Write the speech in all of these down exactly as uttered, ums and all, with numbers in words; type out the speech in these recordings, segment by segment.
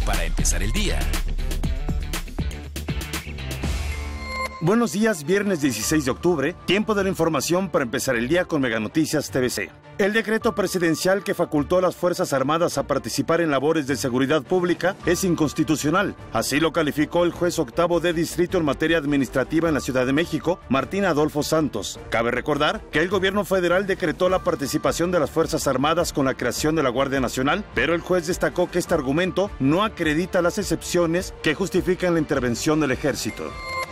para empezar el día. Buenos días, viernes dieciséis de octubre, tiempo de la información para empezar el día con Mega Noticias T V C. El decreto presidencial que facultó a las Fuerzas Armadas a participar en labores de seguridad pública es inconstitucional. Así lo calificó el juez octavo de distrito en materia administrativa en la Ciudad de México, Martín Adolfo Santos. Cabe recordar que el gobierno federal decretó la participación de las Fuerzas Armadas con la creación de la Guardia Nacional, pero el juez destacó que este argumento no acredita las excepciones que justifican la intervención del ejército.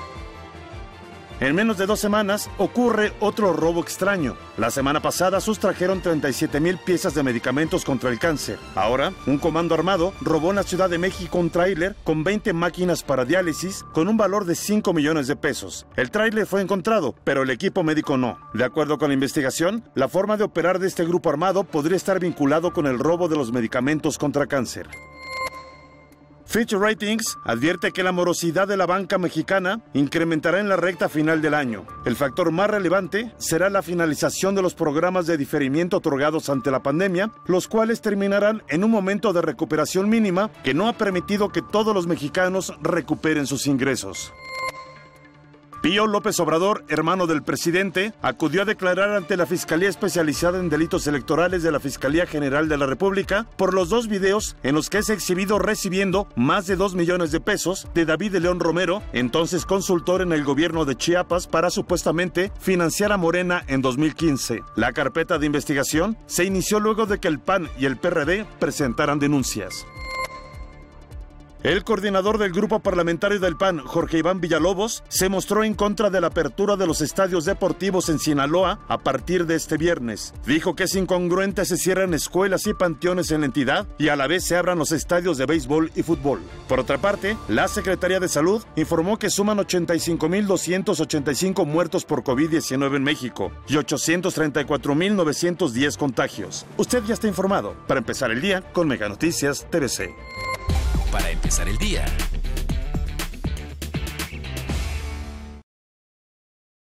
En menos de dos semanas ocurre otro robo extraño. La semana pasada sustrajeron treinta y siete mil piezas de medicamentos contra el cáncer. Ahora, un comando armado robó en la Ciudad de México un tráiler con veinte máquinas para diálisis con un valor de cinco millones de pesos. El tráiler fue encontrado, pero el equipo médico no. De acuerdo con la investigación, la forma de operar de este grupo armado podría estar vinculado con el robo de los medicamentos contra cáncer. Fitch Ratings advierte que la morosidad de la banca mexicana incrementará en la recta final del año. El factor más relevante será la finalización de los programas de diferimiento otorgados ante la pandemia, los cuales terminarán en un momento de recuperación mínima que no ha permitido que todos los mexicanos recuperen sus ingresos. Pío López Obrador, hermano del presidente, acudió a declarar ante la Fiscalía Especializada en Delitos Electorales de la Fiscalía General de la República por los dos videos en los que es exhibido recibiendo más de dos millones de pesos de David de León Romero, entonces consultor en el gobierno de Chiapas, para supuestamente financiar a Morena en dos mil quince. La carpeta de investigación se inició luego de que el P A N y el P R D presentaran denuncias. El coordinador del grupo parlamentario del P A N, Jorge Iván Villalobos, se mostró en contra de la apertura de los estadios deportivos en Sinaloa a partir de este viernes. Dijo que es incongruente se cierran escuelas y panteones en la entidad y a la vez se abran los estadios de béisbol y fútbol. Por otra parte, la Secretaría de Salud informó que suman ochenta y cinco mil doscientos ochenta y cinco muertos por COVID diecinueve en México y ochocientos treinta y cuatro mil novecientos diez contagios. Usted ya está informado. Para empezar el día con Mega Noticias T V C. Para empezar el día.